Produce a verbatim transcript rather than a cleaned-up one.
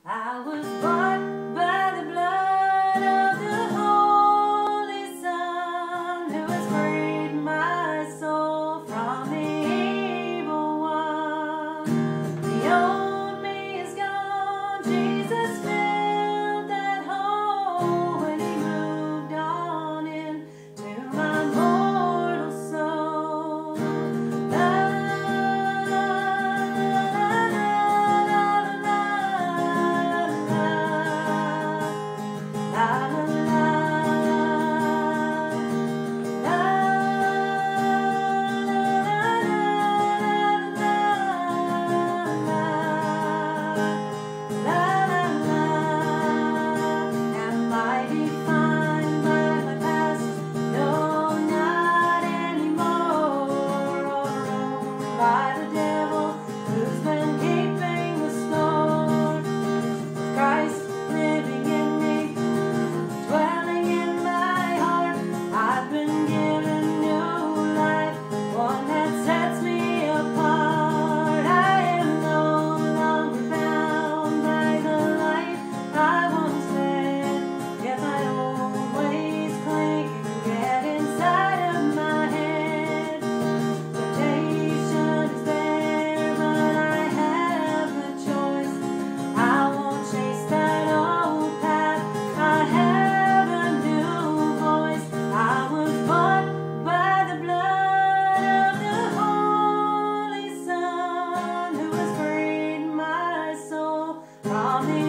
I was bought by the blood of the Holy Son, who has freed my soul from the evil one. The old me is gone, Jesus filled that hole when he moved on into my mortal soul. La, by the devil who's been keeping the score. Christ living in me, dwelling in my heart, I've been given new life, one that sets me apart. I am no longer bound by the life I once led, yet my old ways cling and get inside of my head. Temptation is there, but I have the choice. I won't chase that old path, I have a new voice. I was bought by the blood of the Holy Son, who has freed my soul from the